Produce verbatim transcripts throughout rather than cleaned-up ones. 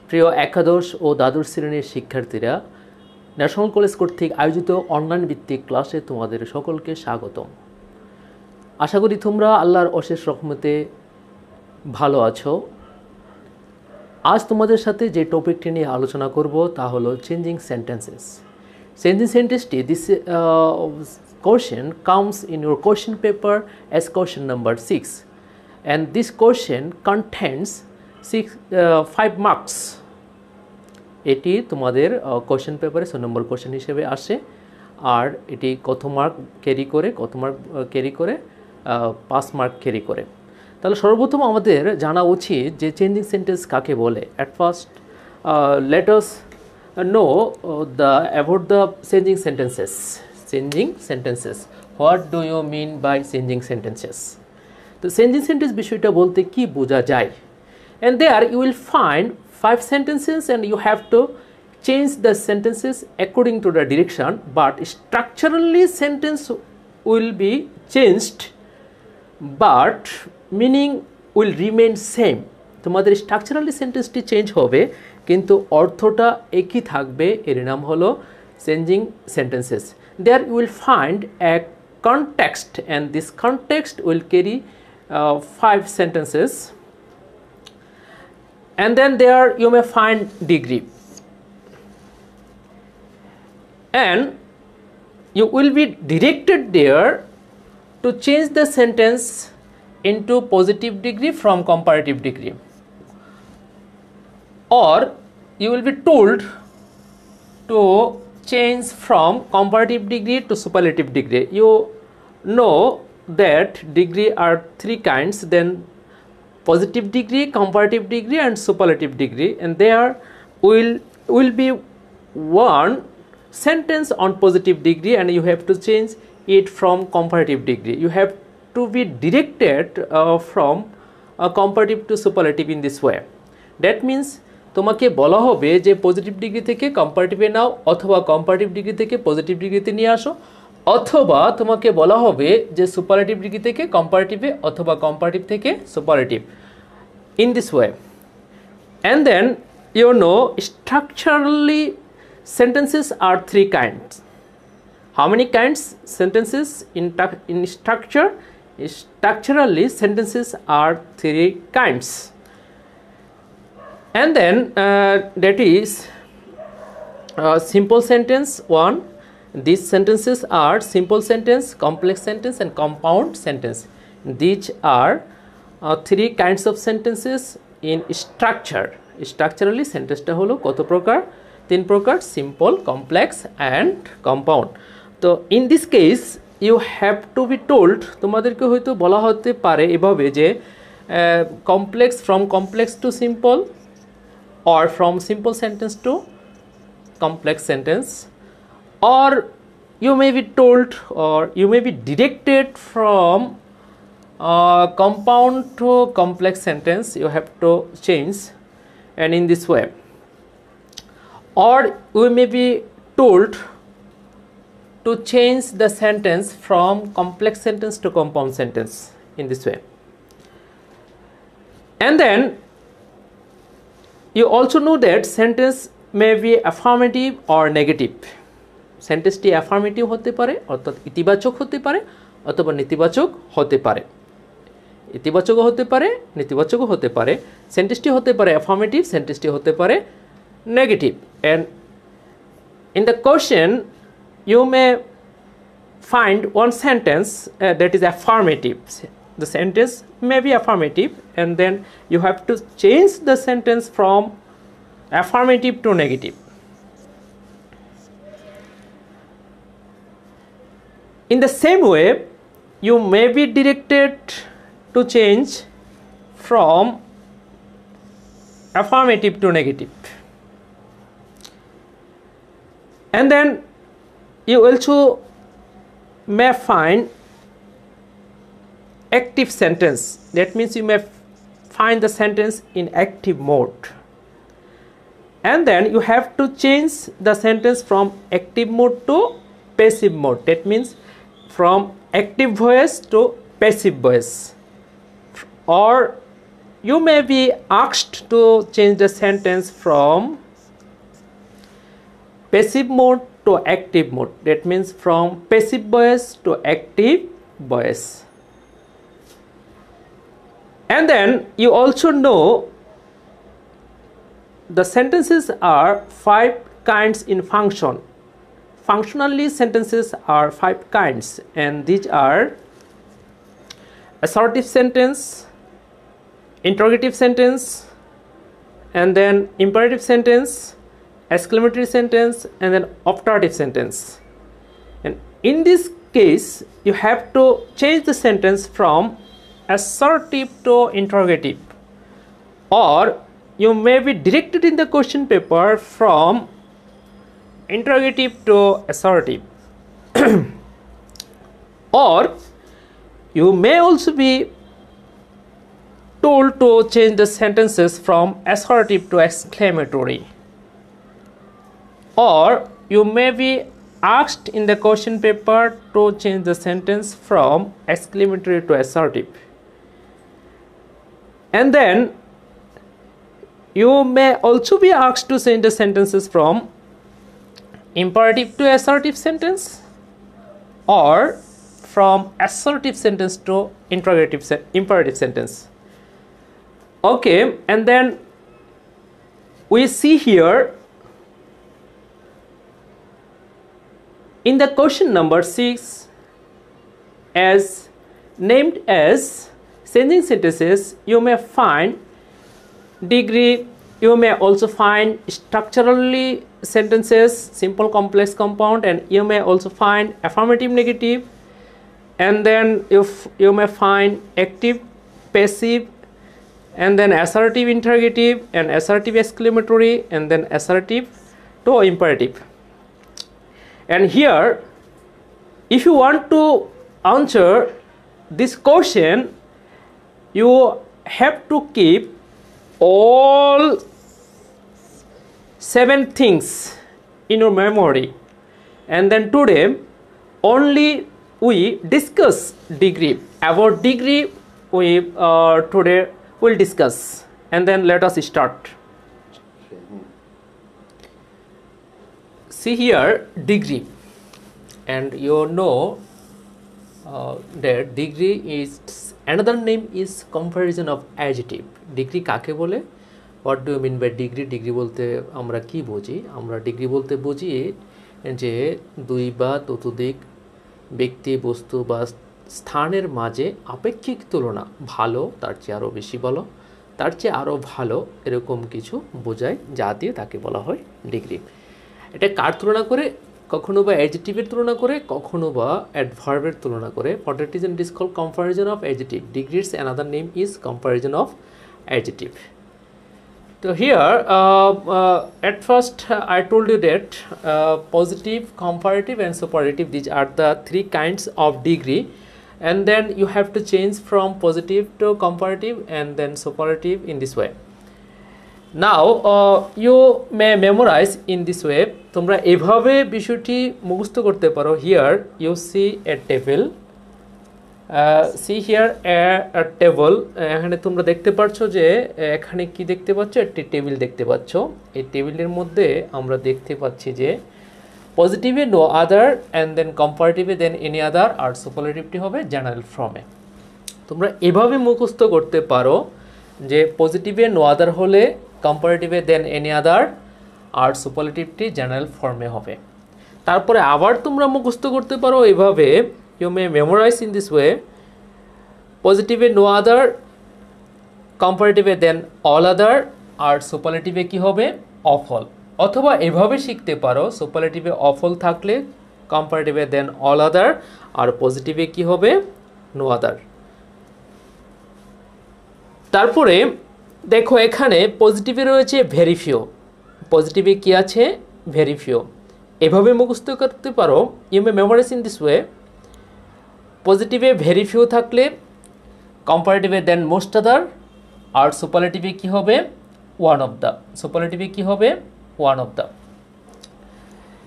প্রিয় একাদশ ও দ্বাদশ শ্রেণীর শিক্ষার্থীরা, ন্যাশনাল কলেজ কর্তৃক আয়োজিত অনলাইন ভিত্তিক ক্লাসে তোমাদের সকলকে স্বাগতম। আশা করি তোমরা আল্লাহর অশেষ রহমতে ভালো আছো। আজ তোমাদের সাথে যে টপিকটি নিয়ে আলোচনা করব তা হলো চেঞ্জিং সেন্টেন্সেস। চেঞ্জিং সেন্টেন্সটি this question comes in your question paper as question number six, and this question contains six uh, five marks. এটি তোমাদের কোশ্চেন পেপারে ছয় নম্বর কোশ্চেন হিসেবে আসে, আর এটি কত মার্ক ক্যারি করে কত মার্ক ক্যারি করে পাঁচ মার্ক ক্যারি করে। তাহলে সর্বপ্রথম আমাদের জানা উচিত যে চেঞ্জিং সেন্টেন্স কাকে বলে। At first let us know the about the changing sentences. Changing sentences, what do you mean by changing sentences? তো চেঞ্জিং সেন্টেন্স বিষয়টা বলতে কি বোঝা যায়? And there you will find five sentences and you have to change the sentences according to the direction, but structurally sentence will be changed but meaning will remain same. তোমাদের structurally সেন্টেন্সটি change হবে কিন্তু অর্থটা একই থাকবে, এর নাম হলো changing sentences. There you will find a context and this context will carry uh, five sentences. And then there you may find degree, and you will be directed there to change the sentence into positive degree from comparative degree, or you will be told to change from comparative degree to superlative degree. You know that degree are three kinds, then positive degree, comparative degree and superlative degree, and there will will be one sentence on positive degree and you have to change it from comparative degree. You have to be directed uh, from uh, comparative to superlative in this way. That means তোমাকে বলা হবে যে positive degree থেকে কম্পারেটিভে নাও, অথবা comparative degree থেকে positive ডিগ্রিতে নিয়ে আসো, অথবা তোমাকে বলা হবে যে সুপারলেটিভ ডিগ্রি থেকে কম্পারেটিভে অথবা কম্পারেটিভ থেকে superlative, in this way. And then you know structurally sentences are three kinds. How many kinds sentences in in structure? Structurally sentences are three kinds, and then uh, that is uh, simple sentence one. These sentences are simple sentence, complex sentence and compound sentence. These are uh, three kinds of sentences in structure. Structurally sentence ta holo koto prokar? তিন প্রকার, simple, complex and compound. তো in this case you have to be told, তোমাদেরকে হয়তো বলা হতে পারে এভাবে যে complex, from complex to simple, or from simple sentence to complex sentence, or you may be told or you may be directed from uh, compound to complex sentence. You have to change, and in this way, or we may be told to change the sentence from complex sentence to compound sentence in this way. And then you also know that sentence may be affirmative or negative. সেন্টেন্সটি affirmative হতে পারে অর্থাৎ ইতিবাচক হতে পারে, অথবা নেতিবাচক হতে পারে। ইতিবাচকও হতে পারে, নেতিবাচকও হতে পারে। সেন্টেন্সটি হতে পারে অ্যাফার্মেটিভ, সেন্টেন্সটি হতে পারে negative. and in the question you may find one sentence uh, that is affirmative. The sentence may be affirmative, and then you have to change the sentence from affirmative to negative. In the same way, you may be directed to change from affirmative to negative. And then you also may find active sentence. That means you may find the sentence in active mode. And then you have to change the sentence from active mode to passive mode. That means from active voice to passive voice, or you may be asked to change the sentence from passive mode to active mode. That means from passive voice to active voice. And then you also know the sentences are five kinds in function. Functionally, sentences are five kinds, and these are assertive sentence, interrogative sentence, and then imperative sentence, exclamatory sentence, and then optative sentence. And in this case, you have to change the sentence from assertive to interrogative, or you may be directed in the question paper from interrogative to assertive. Or you may also be told to change the sentences from assertive to exclamatory. Or you may be asked in the question paper to change the sentence from exclamatory to assertive. And then you may also be asked to change the sentences from imperative to assertive sentence, or from assertive sentence to interrogative se imperative sentence. Okay, and then we see here in the question number six, as named as changing sentences, you may find degree. You may also find structurally sentences, simple, complex, compound, and you may also find affirmative, negative, and then if you may find active, passive, and then assertive, interrogative, and assertive, exclamatory, and then assertive to imperative. And here, if you want to answer this question, you have to keep all seven things in your memory, and then today only we discuss degree. About degree we uh, today will discuss, and then let us start. See here degree, and you know uh, that degree is another name is comparison of adjective. Degree কাকে বলে? What do you mean by degree? Degree বলতে আমরা কি বুঝি? আমরা degree বলতে বুঝি যে দুই বা ততোধিক ব্যক্তি, বস্তু বা স্থানের মাঝে আপেক্ষিক তুলনা, ভালো তার চেয়ে আরও বেশি ভালো, তার চেয়ে আরও ভালো, এরকম কিছু বোঝায়, যা দিয়ে তাকে বলা হয় ডিগ্রি। এটা কার তুলনা করে? কখনো বা অ্যাডজেক্টিভের তুলনা করে, কখনো বা অ্যাডভার্বের তুলনা করে। For that reason it is called comparison of adjective. Degrees another name is comparison of adjective. So here uh, uh, at first uh, I told you that uh, positive, comparative, and superlative, these are the three kinds of degree, and then you have to change from positive to comparative and then superlative in this way. Now uh, you may memorize in this way. তোমরা এভাবে বিষয়টি মুখস্থ করতে পারো। Here you see a table. Uh, see here a, a table. এখানে তোমরা দেখতে পাচ্ছ যে এখানে কি দেখতে পাচ্ছ? একটি টেবিল দেখতে পাচ্ছ। এই টেবিলের মধ্যে আমরা দেখতে পাচ্ছি যে পজিটিভে নো আদার, অ্যান্ড দেন কম্পারেটিভে দেন এনি আদার, আর সুপারলেটিভটি হবে জেনারেল ফর্মে। তোমরা এভাবে মুখস্থ করতে পারো যে পজিটিভে নো আদার হলে কম্পারেটিভে দেন এনি আদার, আর সুপারলেটিভটি জেনারেল ফর্মে হবে। তারপরে আবার তোমরা মুখস্থ করতে পারো এভাবে, you may memorize in this way, positive no other, comparative then all other, আর সুপারলেটিভে কি হবে? Of all. অথবা এভাবে শিখতে পারো, সুপারলেটিভে অফ অল থাকলে কম্পারেটিভে দেন অল আদার, আর পজিটিভে কি হবে? No other. তারপরে দেখো এখানে পজিটিভে রয়েছে ভেরি ফিউ। পজিটিভে কি আছে? Very few. এভাবে মুখস্থ করতে পারো, you may memorize in this way. পজিটিভে ভেরি ফিউ থাকলে কম্পারেটিভে দেন মোস্ট আদার, আর সুপারলেটিভে কি হবে? One of the. সুপারলেটিভে কি হবে? One of the.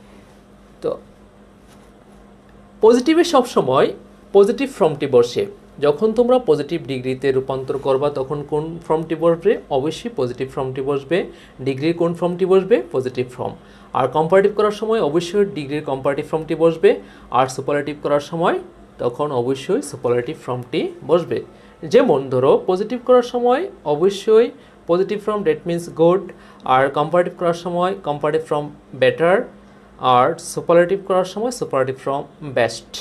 তো পজিটিভে সবসময় পজিটিভ ফর্মটি বসে, যখন তোমরা পজিটিভ ডিগ্রিতে রূপান্তর করবা তখন কোন ফর্মটি বসবে? অবশ্যই পজিটিভ ফর্মটি বসবে। ডিগ্রির কোন ফর্মটি বসবে? Positive form. আর কম্পারেটিভ করার সময় অবশ্যই ডিগ্রির কম্পারেটিভ ফর্মটি বসবে। আর সুপারলেটিভ করার সময় তখন অবশ্যই সুপারলেটিভ ফর্মটি বসবে। যেমন ধরো পজিটিভ করার সময় অবশ্যই positive form, that means good. আর কম্পারেটিভ করার সময় কম্পারেটিভ ফর্ম বেটার। আর সুপারলেটিভ করার সময় সুপারলেটিভ ফর্ম বেস্ট।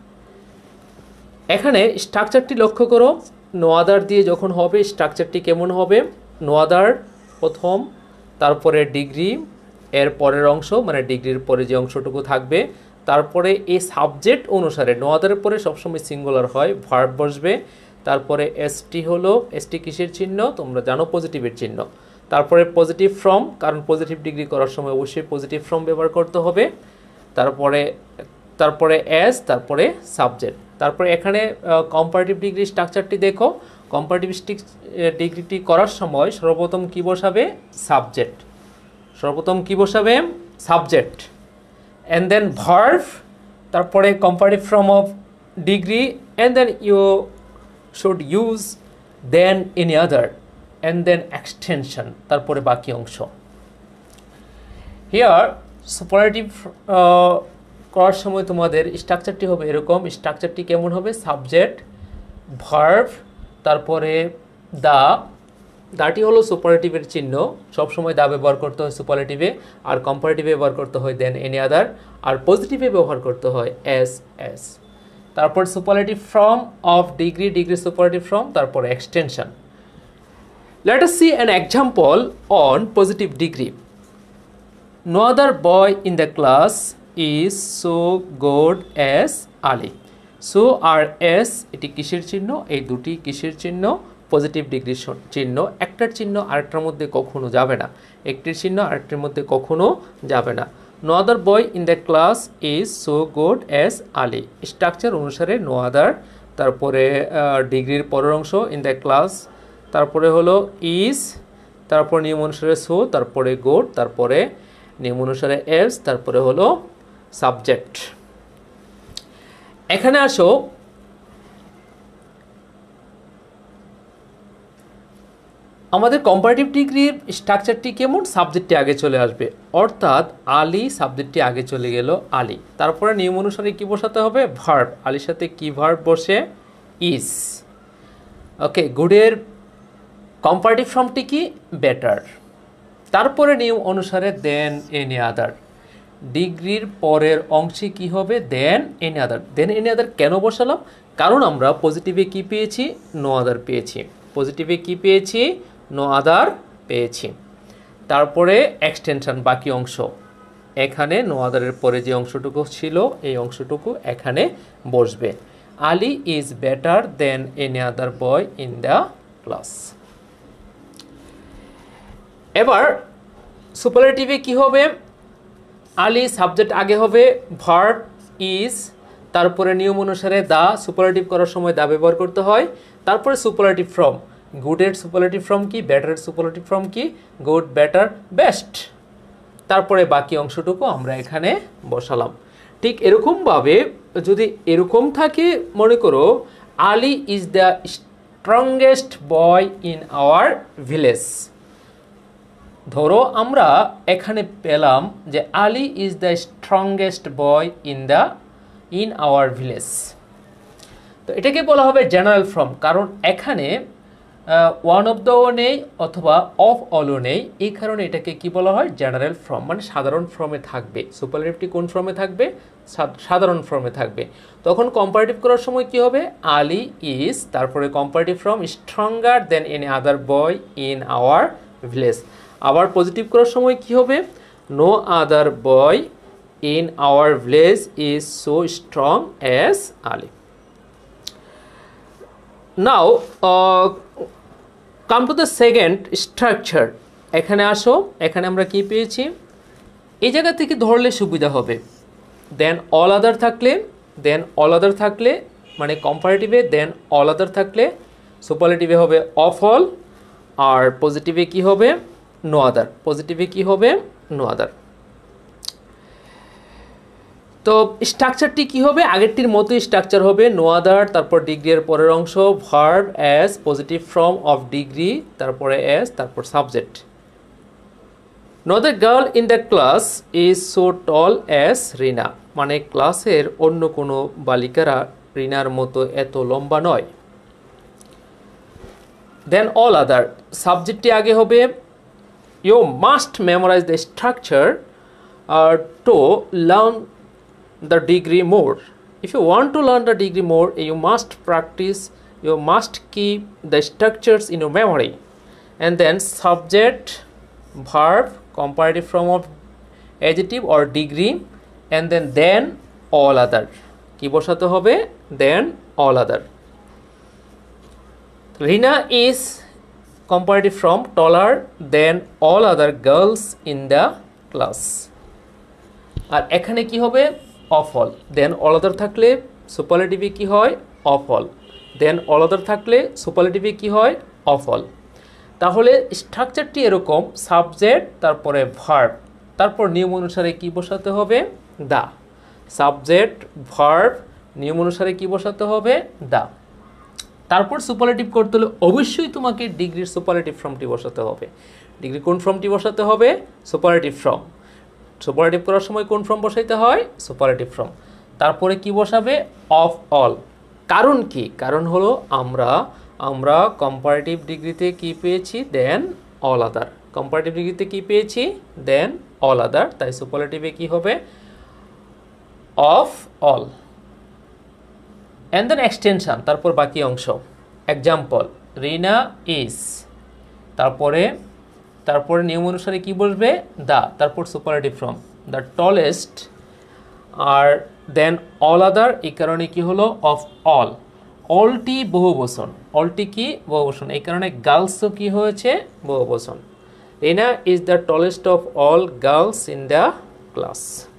এখানে স্ট্রাকচারটি লক্ষ্য করো, নো আদার দিয়ে যখন হবে স্ট্রাকচারটি কেমন হবে? নো আদার প্রথম, তারপরে ডিগ্রি, এর পরের অংশ মানে ডিগ্রির পরে যে অংশটুকু থাকবে, তারপরে এই সাবজেক্ট অনুসারে নো আদারের পরে সবসময় সিঙ্গুলার হয়, ভার্ব বসবে। তারপরে এসটি হলো, এসটি কিসের চিহ্ন? তোমরা জানো পজিটিভের চিহ্ন। তারপরে পজিটিভ ফর্ম, কারণ পজিটিভ ডিগ্রি করার সময় অবশ্যই পজিটিভ ফর্ম ব্যবহার করতে হবে। তারপরে তারপরে এস, তারপরে সাবজেক্ট। তারপরে এখানে কম্পারেটিভ ডিগ্রি স্ট্রাকচারটি দেখো। কম্পারেটিভ ডিগ্রিটি করার সময় সর্বপ্রথম কি বসাবে? সাবজেক্ট। সর্বপ্রথম কি বসাবে? সাবজেক্ট। অ্যান্ড দেন ভার্ব, তারপরে comparative form of degree, and then you should use then any other, and then extension, তারপরে বাকি অংশ। হিয়ার সুপারলেটিভ করার সময় তোমাদের স্ট্রাকচারটি হবে এরকম। স্ট্রাকচারটি কেমন হবে? সাবজেক্ট, ভার্ব, তারপরে দা। দাটি হলো সুপারলেটিভের চিহ্ন, সবসময় দা ব্যবহার করতে হয় সুপারলেটিভে। আর কম্পারেটিভে ব্যবহার করতে হয় দেন এনি আদার। আর পজিটিভে ব্যবহার করতে হয় এস এস। তারপর superlative form of degree, degree superlative form, তারপরে extension. Let us see an example on positive degree. No other boy in the class is so good as Ali. So আর as এটি কিসের চিহ্ন? এই দুটি কিসের চিহ্ন? পজিটিভ ডিগ্রির চিহ্ন। একটার চিহ্ন আরেকটার মধ্যে কখনো যাবে না, একটির চিহ্ন আরেকটির মধ্যে কখনো যাবে না। No other boy in the class is so good as Ali. Structure অনুসারে নো আদার, তারপরে ডিগ্রির পরের অংশ ইন দ্য ক্লাস, তারপরে হলো ইজ, তারপর নিয়ম অনুসারে সো, তারপরে গুড, তারপরে নিয়ম অনুসারে এস, তারপরে হলো সাবজেক্ট। এখানে আসো, আমাদের কম্পারেটিভ ডিগ্রির স্ট্রাকচারটি কেমন? সাবজেক্টটি আগে চলে আসবে, অর্থাৎ আলী সাবজেক্টটি আগে চলে গেল আলী। তারপরে নিয়ম অনুসারে কি বসাতে হবে? ভার্ব। আলীর সাথে কি ভার্ব বসে? ইজ। ওকে, গুডের কম্পারেটিভ ফর্মটি কি? বেটার। তারপরে নিয়ম অনুসারে দেন এনি আদার। ডিগ্রির পরের অংশে কি হবে? দেন এনি আদার। দেন এনি আদার কেন বসালাম? কারণ আমরা পজিটিভে কি পেয়েছি? নো আদার পেয়েছি। পজিটিভে কি পেয়েছি? নো আদার পেয়েছি। তারপরে এক্সটেনশন, বাকি অংশ। এখানে নো আদারের পরে যে অংশটুকু ছিল এই অংশটুকু এখানে বসবে। Ali is better than any other boy in the class. এবার সুপারলেটিভে কি হবে? আলী সাবজেক্ট আগে হবে, ভার্ব ইজ, তারপরে নিয়ম অনুসারে দা। সুপারলেটিভ করার সময় দা ব্যবহার করতে হয়। তারপরে সুপারলেটিভ ফর্ম, গুডের সুপারলেটিভ ফর্ম কি? বেটারের সুপারলেটিভ ফর্ম কি? Good, better, best. তারপরে বাকি অংশটুকু আমরা এখানে বসালাম। ঠিক এরকমভাবে যদি এরকম থাকে, মনে করো Ali is the strongest boy in our village. ধরো আমরা এখানে পেলাম যে Ali is the strongest boy in the in our village. তো এটাকে বলা হবে জেনারেল ফর্ম, কারণ এখানে ওয়ান অফ দ্যও নেই অথবা অফ অলও নেই, এই কারণে এটাকে কি বলা হয়? জেনারেল ফর্ম, মানে সাধারণ ফর্মে থাকবে। সুপারলেটিভটি কোন ফর্মে থাকবে? সাধারণ ফর্মে থাকবে। তখন কম্পারেটিভ করার সময় কি হবে? আলী ইজ, তারপরে comparative form stronger than any other boy in our village. আবার পজিটিভ করার সময় কি হবে? No other boy in our village is so strong as Ali. Now come to the second structure. এখানে আসো, এখানে আমরা কি পেয়েছি? এই জায়গা থেকে ধরলে সুবিধা হবে। দেন অল আদার থাকলে, দেন অল আদার থাকলে মানে কম্পারেটিভে দেন অল আদার থাকলে, সুপারলেটিভে হবে অফ অল, আর পজিটিভে কি হবে? নো আদার। পজিটিভে কি হবে? No other. তো স্ট্রাকচারটি কি হবে? আগেরটির মতোই স্ট্রাকচার হবে, নো আদার, তারপর ডিগ্রি এর পরের অংশ verb as positive form of degree, তারপরে অ্যাজ, তারপর subject. No the girl in the class is so tall as Rina, মানে ক্লাসের অন্য কোনো বালিকারা রিনার মতো এত লম্বা নয়। দেন অল আদার, সাবজেক্টটি আগে হবে, you must memorize the structure to learn the degree more. If you want to learn the degree more, you must practice, you must keep the structures in your memory. And then subject, verb, comparative form of adjective or degree, and then then all other. কি বসাতে হবে? Then all other. Rina is comparative form taller than all other girls in the class. আর এখানে কি হবে? Of all. Then all other থাকলে সুপারলেটিভে কি হয়? Of all. Then all other থাকলে সুপারলেটিভে কি হয়? Of all. তাহলে স্ট্রাকচারটি এরকম, সাবজেক্ট, তারপরে ভার্ব, তারপর নিয়ম অনুসারে কি বসাতে হবে? দা। সাবজেক্ট, ভার্ব, নিয়ম অনুসারে কি বসাতে হবে? দা। তারপর সুপারলেটিভ করতে হলে অবশ্যই তোমাকে ডিগ্রির সুপারলেটিভ ফর্মটি বসাতে হবে। ডিগ্রি কোন ফর্মটি বসাতে হবে? Superlative form. সুপারলেটিভ করার সময় কোন ফর্ম বসাইতে হয়? Superlative form. তারপরে কি বসাবে? Of all. কারণ কি? কারণ হলো আমরা আমরা কম্পারেটিভ ডিগ্রিতে কি পেয়েছি? দেন অল আদার। কম্পারেটিভ ডিগ্রিতে কি পেয়েছি? Than all other. তাই সুপারলেটিভে কি হবে? Of all. And then extension, তারপর বাকি অংশ। এক্সাম্পল, রিনা ইজ, তারপরে তারপরে নিয়ম অনুসারে কি বসবে? দা, তারপর সুপারলেটিভ ফর্ম, দ্য টলেস্ট, আর দেন অল আদার। এই কারণে কি হলো? Of all. অলটি বহুবচন, অলটি কি? বহুবচন। এই কারণে গার্লসও কি হয়েছে? বহুবচন। Rina is the tallest of all girls in the class.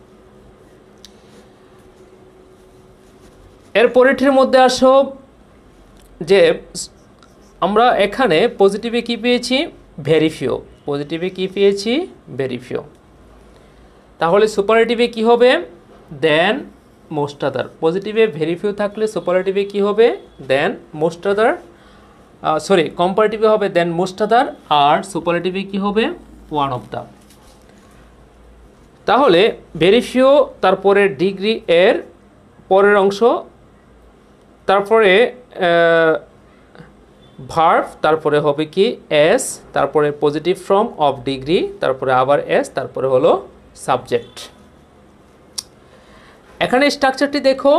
এর পরেরটির মধ্যে আসো যে আমরা এখানে পজিটিভে কি পেয়েছি? Very few. পজিটিভে কি পেয়েছি? Very few. তাহলে সুপারলেটিভে কি হবে? Than most other. পজিটিভে ভেরি ফিউ থাকলে সুপারলেটিভে কি হবে? দেন মোস্ট আদার, সরি কম্পারেটিভে হবে দেন মোস্ট আদার, আর সুপারলেটিভে কি হবে? One of the. তাহলে ভেরি ফিউ, তারপরে ডিগ্রি এর পরের অংশ, তারপরে ভার্ব, তারপরে হবে কি? এস, তারপরে পজিটিভ ফর্ম অফ ডিগ্রি, তারপরে আবার এস, তারপরে হলো সাবজেক্ট। এখানে স্ট্রাকচারটি দেখো,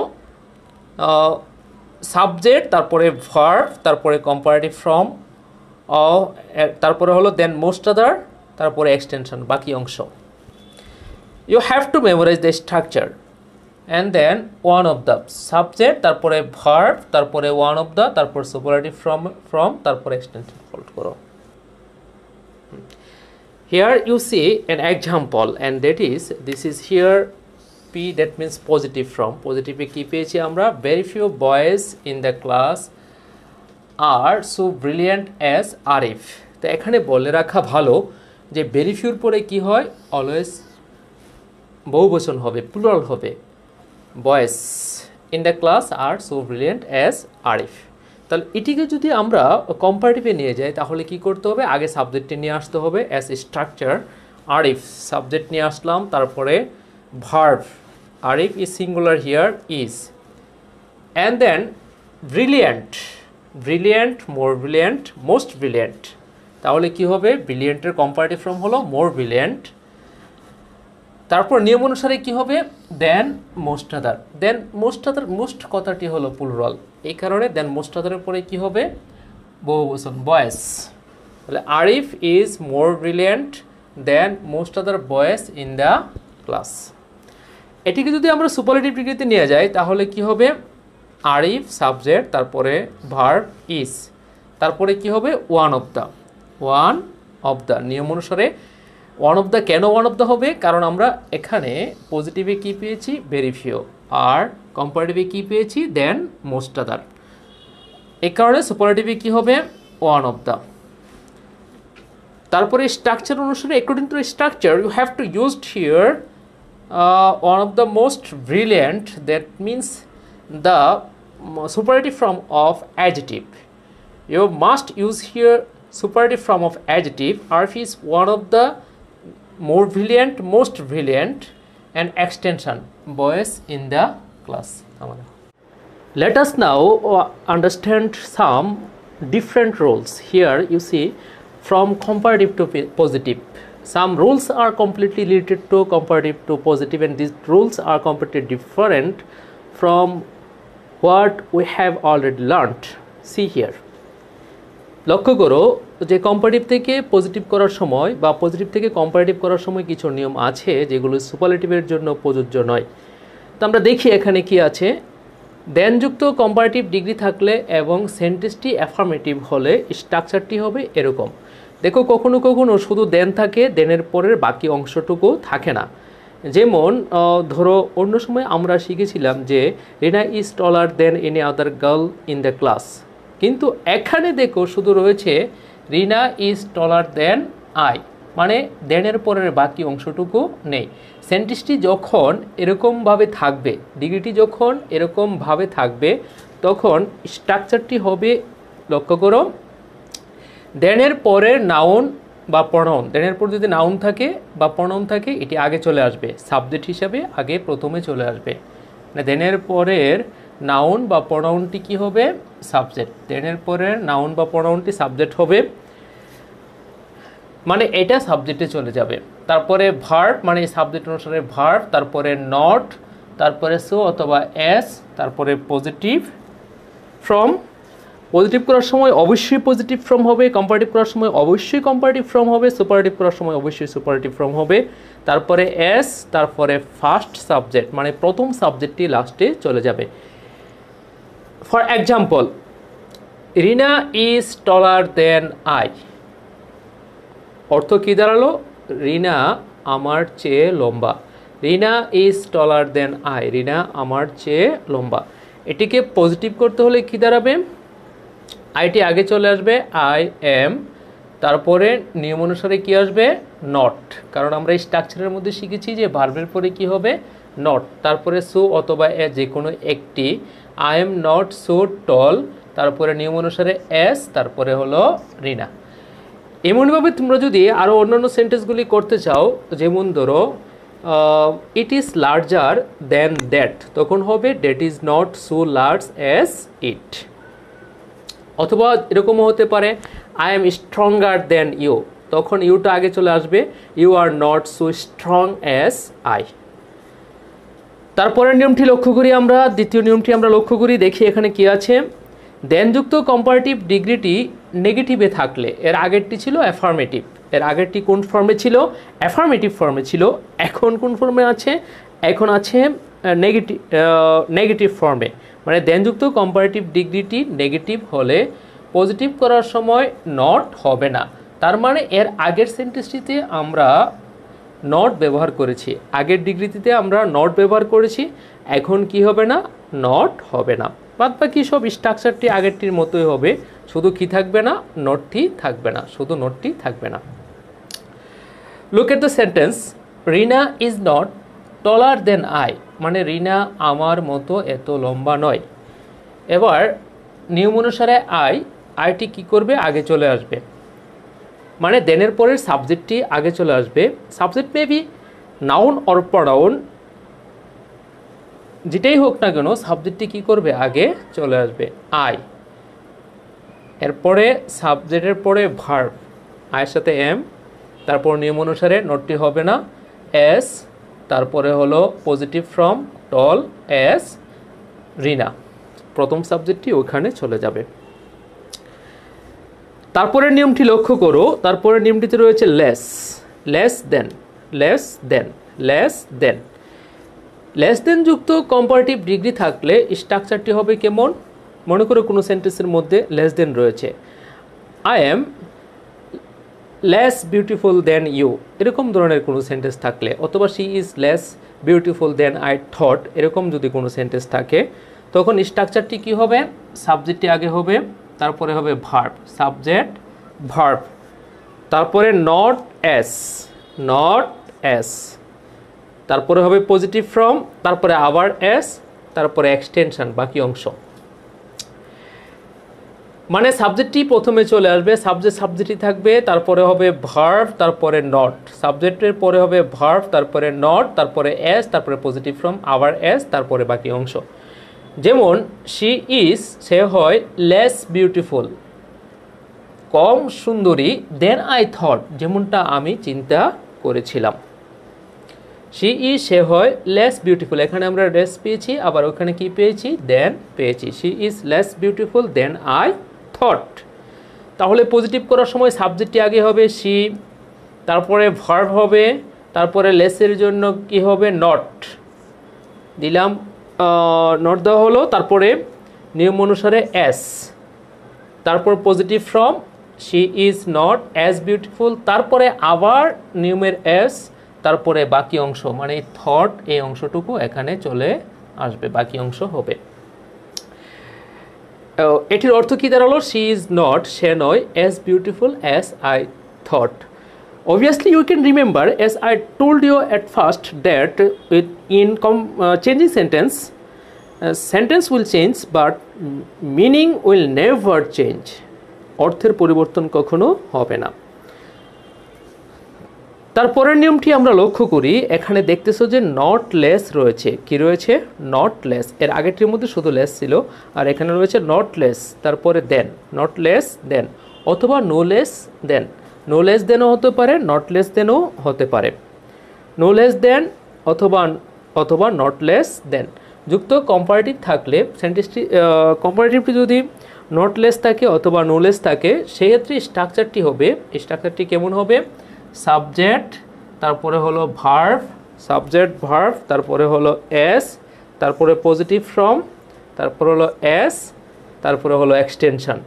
সাবজেক্ট, তারপরে ভার্ব, তারপরে কম্পারেটিভ ফর্ম, তারপরে হলো দেন মোস্ট আদার, তারপরে এক্সটেনশন, বাকি অংশ। You have to memorise the structure and then one of the subject, তারপরে verb, তারপরে one of the, তারপর superlative from from, তারপর extension fold করো। Here you see an example, and that is, this is here P, that means positive from. Positive এ কি পেয়েছি আমরা? Very few boys in the class are so brilliant as Arif. তো এখানে বলে রাখা ভালো যে very few এর পরে কি হয়? Always বহুবচন হবে, প্লুরাল হবে। Boys in the class are so brilliant as Arif. তাহলে এটিকে যদি আমরা কম্পারেটিভে নিয়ে যাই তাহলে কি করতে হবে? আগে সাবজেক্টে নিয়ে আসতে হবে অ্যাজ স্ট্রাকচার। আরিফ সাবজেক্ট নিয়ে আসলাম, তারপরে verb, Arif is singular here is, and then brilliant, brilliant, more brilliant, most brilliant. তাহলে কি হবে? ব্রিলিয়েন্টের কম্পারেটিভ ফর্ম হলো মোর ব্রিলিয়েন্ট। তারপর নিয়ম অনুসারে কি হবে? Than most other. Than most other, most কথাটি হলো প্লুরাল, এই কারণে দেন মোস্ট আদারের পরে কি হবে? বহুবচন, বয়েজ। তাহলে Arif is more brilliant than most other boys in the class. এটিকে যদি আমরা সুপারলেটিভ ডিগ্রিতে নিয়ে যাই তাহলে কি হবে? আরিফ সাবজেক্ট, তারপরে ভার্ব ইজ, তারপরে কি হবে? One of the, one of the. নিয়ম অনুসারে ওয়ান অফ দ্য, কেন ওয়ান অফ দ্য হবে? কারণ আমরা এখানে পজিটিভে কি পেয়েছি? ভেরি ফিউ, আর কম্পারেটিভে কি পেয়েছি? Than most other. এই কারণে সুপারলেটিভে কি হবে? One of the. তারপরে স্ট্রাকচার অনুসারে according to structure you have to used here uh, one of the most brilliant, that means the superlative form of adjective. You must use here superlative form of adjective. Arif is one of the more brilliant, most brilliant, and extension boys in the class. Let us now understand some different rules. Here you see from comparative to positive. Some rules are completely related to comparative to positive, and these rules are completely different from what we have already learned. See here. লক্ষ্য করো যে comparative থেকে positive করার সময় বা positive থেকে comparative করার সময় কিছু নিয়ম আছে যেগুলো সুপারলেটিভের জন্য প্রযোজ্য নয়। তো আমরা দেখি এখানে কি আছে। দেনযুক্ত কম্পারেটিভ ডিগ্রি থাকলে এবং সেন্টেন্সটি অ্যাফার্মেটিভ হলে স্ট্রাকচারটি হবে এরকম। দেখো কখনো কখনো শুধু দেন থাকে, দেনের পরের বাকি অংশটুকু থাকে না। যেমন ধরো অন্য সময় আমরা শিখেছিলাম যে Rina is taller than any other girl in the class, কিন্তু এখানে দেখো শুধু রয়েছে রিনা ইজ টলার দেন আই, মানে দেনের পরের বাকি অংশটুকু নেই। সেন্টেন্সটি যখন এরকমভাবে থাকবে, ডিগ্রিটি যখন এরকমভাবে থাকবে, তখন স্ট্রাকচারটি হবে, লক্ষ্য করো, দেনের পরের নাউন বা প্রনাউন, দেনের পর যদি নাউন থাকে বা প্রনাউন থাকে এটি আগে চলে আসবে, সাবজেক্ট হিসাবে আগে প্রথমে চলে আসবে। মানে দেনের পরের নাউন বা প্রনাউনটি কি হবে? সাবজেক্ট। দেনের পরের নাউন বা প্রনাউনটি সাবজেক্ট হবে, মানে এটা সাবজেক্টে চলে যাবে। তারপরে ভার্ব, মানে সাবজেক্ট অনুসারে ভার্ব, তারপরে নট, তারপরে সো অথবা এস, তারপরে পজিটিভ ফ্রম। পজিটিভ করার সময় অবশ্যই পজিটিভ ফর্ম হবে, কম্পারেটিভ করার সময় অবশ্যই কম্পারেটিভ ফর্ম হবে, সুপারলেটিভ করার সময় অবশ্যই সুপারলেটিভ ফর্ম হবে। তারপরে এস, তারপরে ফার্স্ট সাবজেক্ট, মানে প্রথম সাবজেক্টটি লাস্টে চলে যাবে। For example, Rina is taller than I. অর্থ কী দাঁড়ালো? রিনা আমার চেয়ে লম্বা। রিনা ইজ টলার দেন আই, রিনা আমার চেয়ে লম্বা। এটিকে পজিটিভ করতে হলে কী দাঁড়াবে? আইটি আগে চলে আসবে, আই এম, তারপরে নিয়ম অনুসারে কী আসবে? নট, কারণ আমরা এই স্ট্রাকচারের মধ্যে শিখেছি যে ভার্বের পরে কী হবে? নট। তারপরে সো অথবা এ যে কোনো একটি, I am not so tall, তারপরে নিয়ম অনুসারে এস, তারপরে হলো রিনা। এমনভাবে তোমরা যদি আরও অন্যান্য সেন্টেন্সগুলি করতে চাও, যেমন ধরো it is larger than that, তখন হবে that is not so large as it. অথবা এরকমও হতে পারে I am stronger than you, তখন ইউটা আগে চলে আসবে, you are not so strong as I. তারপরের নিয়মটি লক্ষ্য করি আমরা, দ্বিতীয় নিয়মটি আমরা লক্ষ্য করি, দেখি এখানে কি আছে। দেনযুক্ত কম্পারেটিভ ডিগ্রিটি নেগেটিভে থাকলে, এর আগেরটি ছিল অ্যাফার্মেটিভ, এর আগেরটি কোন ফর্মে ছিল? অ্যাফার্মেটিভ ফর্মে ছিল। এখন কোন ফর্মে আছে? এখন আছে নেগেটিভ নেগেটিভ ফর্মে। মানে দেনযুক্ত কম্পারেটিভ ডিগ্রিটি নেগেটিভ হলে পজিটিভ করার সময় নট হবে না। তার মানে এর আগের সেন্টেন্সটিতে আমরা নট ব্যবহার করেছি, আগের ডিগ্রিটিতে আমরা নট ব্যবহার করেছি, এখন কি হবে না? নট হবে না। বাদ বাকি সব স্ট্রাকচারটি আগেরটির মতোই হবে, শুধু কি থাকবে না? নটটি থাকবে না, শুধু নটটি থাকবে না। Look at the sentence, Rina is not taller than I, মানে রিনা আমার মতো এত লম্বা নয়। এবার নিয়ম অনুসারে আই, আইটি কি করবে? আগে চলে আসবে, মানে দেনের পরের সাবজেক্টটি আগে চলে আসবে। Subject may be noun or pronoun, যেটাই হোক না কেন সাবজেক্টটি কী করবে? আগে চলে আসবে, আই। এরপরে সাবজেক্টের পরে ভার্ব, আয়ের সাথে এম, তারপর নিয়ম অনুসারে নটটি হবে না, এস, তারপরে হলো positive from tall as Rina, প্রথম সাবজেক্টটি ওখানে চলে যাবে। তারপরের নিয়মটি লক্ষ্য করো, তারপরের নিয়মটিতে রয়েছে less, less than, less than, less than. Less than যুক্ত কম্পারেটিভ ডিগ্রি থাকলে স্ট্রাকচারটি হবে কেমন? মনে করো কোনো সেন্টেন্সের মধ্যে লেস দেন রয়েছে, I am less beautiful than you, এরকম ধরনের কোনো সেন্টেন্স থাকলে, অথবা she is less beautiful than I thought, এরকম যদি কোনো সেন্টেন্স থাকে, তখন স্ট্রাকচারটি কি হবে? সাবজেক্টটি আগে হবে, তারপরে হবে ভার্ব, সাবজেক্ট ভার্ব, তারপরে নট এস, নট এস, তারপরে হবে পজিটিভ ফ্রম, তারপরে আবার এস, তারপরে এক্সটেনশন বাকি অংশ। মানে সাবজেক্টটি প্রথমে চলে আসবে, সাবজেক্ট সাবজেক্টই থাকবে, তারপরে হবে ভার্ব, তারপরে নট, সাবজেক্টের পরে হবে ভার্ব, তারপরে নট, তারপরে এস, তারপরে পজিটিভ ফ্রম, আবার এস, তারপরে বাকি অংশ। যেমন শি ইজ, সে হয় লেস বিউটিফুল, কম সুন্দরী, দেন আই থট, যেমনটা আমি চিন্তা করেছিলাম। শি ইজ, সে হয় লেস বিউটিফুল, এখানে আমরা লেস পেয়েছি, আবার ওখানে কি পেয়েছি, দেন পেয়েছি। She is less beautiful than I thought. তাহলে পজিটিভ করার সময় সাবজেক্টটি আগে হবে শি, তারপরে ভার্ব হবে, তারপরে লেসের জন্য কি হবে, নট দিলাম, নট দেওয়া হলো, তারপরে নিয়ম অনুসারে এস, তারপর positive from, she is not as beautiful, তারপরে আবার নিয়মের এস, তারপরে বাকি অংশ, মানে থট এই অংশটুকু এখানে চলে আসবে, বাকি অংশ হবে। এটির অর্থ কি দাঁড়ালো, শি ইজ নট, সে নয়, as beautiful as I thought. Obviously you can remember, as I told you at first, that it, in com, uh, changing sentence, uh, sentence will change but meaning will never change. অর্থের পরিবর্তন কখনো হবে না। তারপরের নিয়মটি আমরা লক্ষ্য করি, এখানে দেখতেছো যে নট লেস রয়েছে, কি রয়েছে, নট লেস। এর আগেরটির মধ্যে শুধু লেস ছিল, আর এখানে রয়েছে নট লেস, তারপরে দেন, নট লেস দেন, অথবা no less than. No less দেনও হতে পারে, নট লেস দেনও হতে পারে। নো লেস দেন অথবা অথবা নট লেস দেন যুক্ত কম্পারেটিভ থাকলে, সেন্টেন্সটি কম্পারেটিভটি যদি নট লেস থাকে অথবা নো লেস থাকে, সেক্ষেত্রে স্ট্রাকচারটি হবে, স্ট্রাকচারটি কেমন হবে, সাবজেক্ট, তারপরে হলো ভার্ব, সাবজেক্ট ভার্ব, তারপরে হলো এস, তারপরে পজিটিভ ফ্রম, তারপরে হলো এস, তারপরে হলো extension.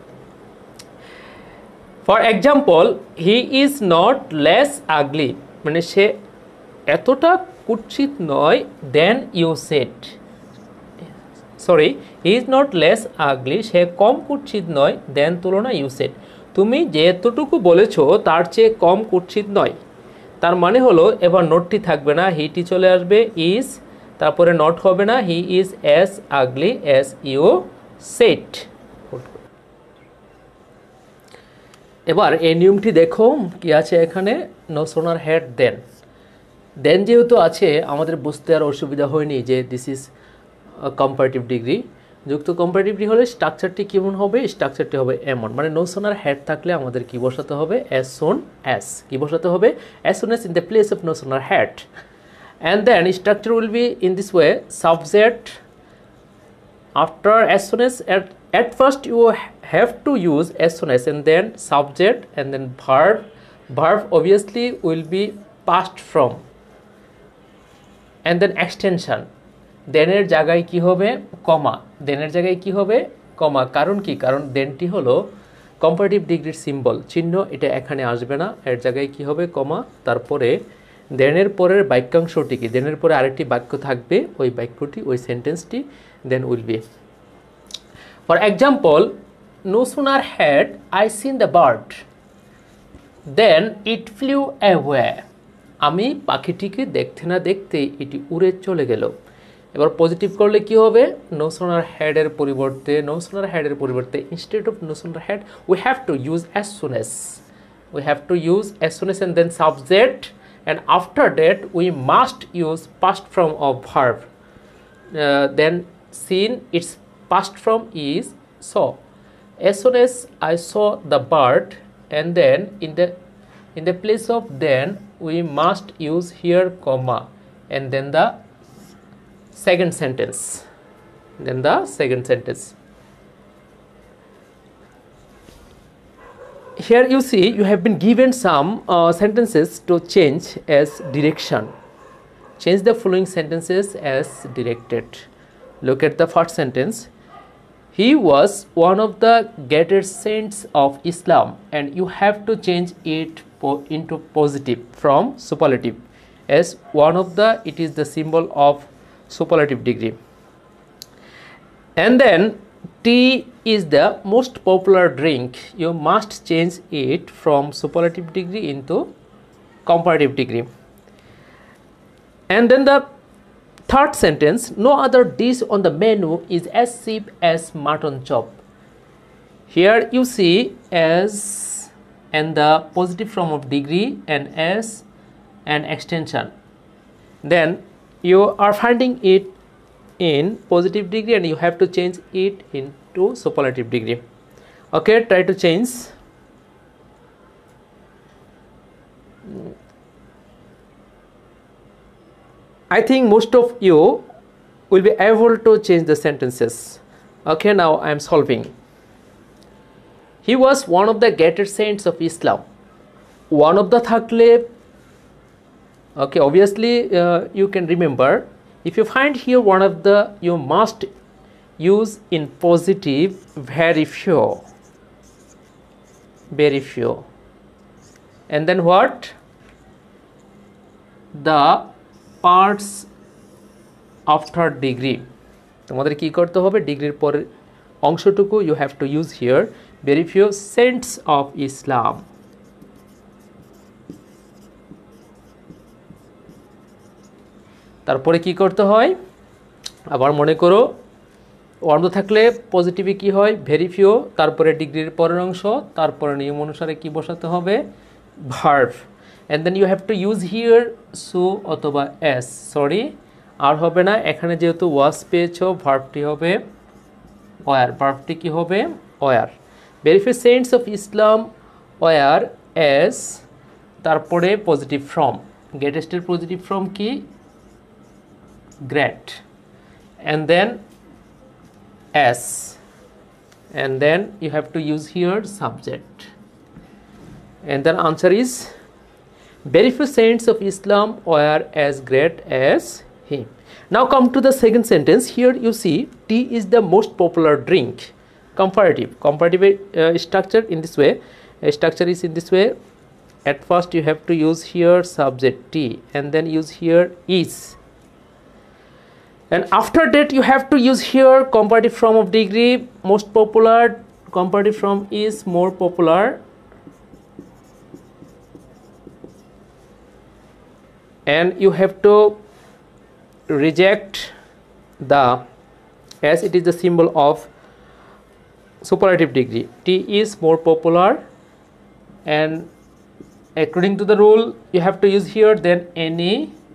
For example, he is not less ugly, মানে সে এতটা কুৎসিত নয়, then you said, sorry, he is not less ugly, সে কম কুৎসিত নয়, দেন তুলনা ইউ সেড, তুমি যেতটুকু বলেছো তার চেয়ে কম কুৎসিত নয়। তার মানে হলো এবার নটটি থাকবে না, হিটি চলে আসবে, ইজ, তারপরে নট হবে না, he is as ugly as you said. এবার এই নিয়মটি দেখো কি আছে এখানে, নো সোনার হ্যাড দেন। দেন যেহেতু আছে, আমাদের বুঝতে আর অসুবিধা হয়নি যে দিস ইজ কম্পারেটিভ ডিগ্রি। যুক্ত কম্পারেটিভ ডিগ্রি হলে স্ট্রাকচারটি কেমন হবে, স্ট্রাকচারটি হবে এমন, মানে নো সোনার হ্যাড থাকলে আমাদের কি বসাতে হবে, অ্যাজ সোন অ্যাজ, কি বসাতে হবে, as soon as in the place of no sooner had. And then structure will be in this way, subject after as soon as, at, at first you have to use as soon as, and then subject, and then verb. Verb obviously will be passed from, and then extension. then এর জায়গায় কি হবে, কমা, then এর জায়গায় কি হবে, কমা। কারণ কি, কারণ দেনটি হলো কম্পারেটিভ ডিগ্রির সিম্বল, চিহ্ন, এটা এখানে আসবে না, এর জায়গায় কি হবে, কমা, তারপরে দেনের পরের বাক্যাংশটি কি, দেনের পরে আরেকটি বাক্য থাকবে, ওই বাক্যটি, ওই সেন্টেন্সটি then will be. For example, no sooner had I seen the bird then it flew away. আমি পাখিটিকে দেখতে না দেখতে এটি উড়ে চলে গেল। এবার পজিটিভ করলে কি হবে, no sooner had এর পরিবর্তে, no sooner had এর পরিবর্তে instead of no sooner had we have to use as soon as, we have to use as soon as and then subject, and after that we must use past form of verb. Uh, then seen, its past form is saw. As soon as I saw the bird, and then in the in the place of then we must use here comma, and then the second sentence, then the second sentence. Here you see you have been given some uh, sentences to change as direction. Change the following sentences as directed. Look at the first sentence. He was one of the greatest saints of Islam, and you have to change it po into positive from superlative, as one of the, it is the symbol of superlative degree. And then tea is the most popular drink, you must change it from superlative degree into comparative degree. And then the third sentence, no other dish on the menu is as cheap as mutton chop. Here you see as and the positive form of degree and as an extension. Then you are finding it in positive degree and you have to change it into superlative degree. Okay, try to change. I think most of you will be able to change the sentences. Okay, now I am solving. He was one of the greatest saints of Islam. One of the thakle. Okay, obviously uh, you can remember. If you find here one of the, you must use in positive very few. Very few. And then what? The parts after degree. তোমাদের কি করতে হবে ডিগ্রির পরে অংশটুকু you have to use here very few saints of Islam. তারপরে কি করতে হয় আবার মনে করো অর্ধ থাকলে পজিটিভে কি হয় ভেরি ফিউ তারপরে ডিগ্রির পরের অংশ তারপরে নিয়ম অনুসারে কি বসাতে হবে verb and then you have to use here so অথবা as সরি আর হবে না এখানে যেহেতু was পেয়েছো ভার্বটি হবে were ভার্বটি কি হবে were very few saints of Islam were as তারপরে পজিটিভ ফর্ম greatest এর পজিটিভ ফর্ম কি great and then as and then you have to use here subject and then answer is very few saints of Islam were as great as him. Now come to the second sentence. Here you see tea is the most popular drink. Comparative comparative uh, structure in this way uh, structure is in this way. At first you have to use here subject tea and then use here is. And after that you have to use here comparative form of degree most popular comparative form is more popular and you have to reject the as it is the symbol of superlative degree T is more popular and according to the rule you have to use here then any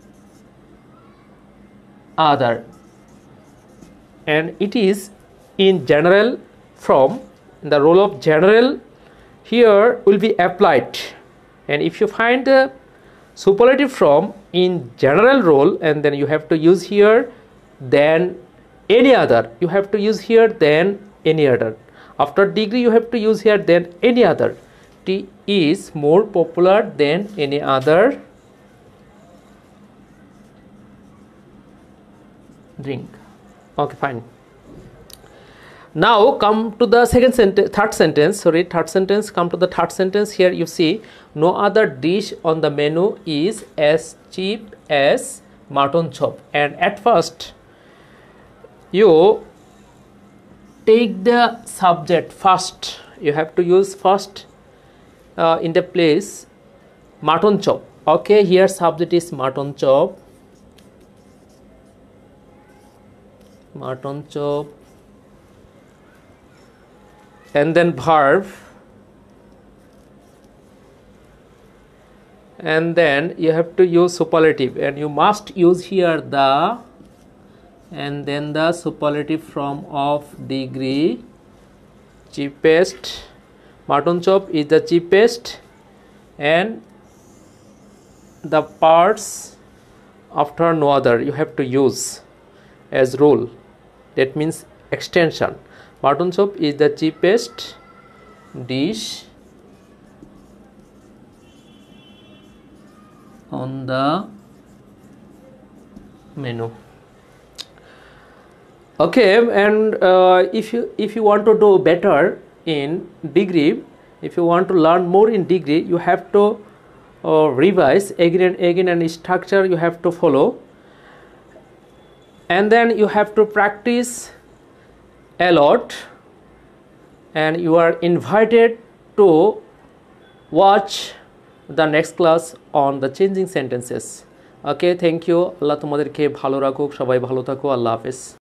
other and it is in general form the role of general here will be applied and if you find the superlative form in general role and then you have to use here then any other you have to use here then any other after degree you have to use here then any other T is more popular than any other drink. Okay, fine. Now come to the second sentence third sentence sorry third sentence come to the third sentence. Here you see no other dish on the menu is as cheap as mutton chop and at first you take the subject first you have to use first uh, in the place mutton chop. Okay, here subject is mutton chop mutton chop and then verb and then you have to use superlative and you must use here the and then the superlative form of degree cheapest mutton chop is the cheapest and the parts after no other you have to use as rule that means extension mutton chop is the cheapest dish on the menu. Okay, and uh, if you if you want to do better in degree if you want to learn more in degree you have to uh, revise again and again and structure you have to follow and then you have to practice a lot and you are invited to watch the next class on the changing sentences. Okay, thank you. Allah তোমাদেরকে ভালো রাখুক, সবাই ভালো থাকো, আল্লাহ হাফেজ।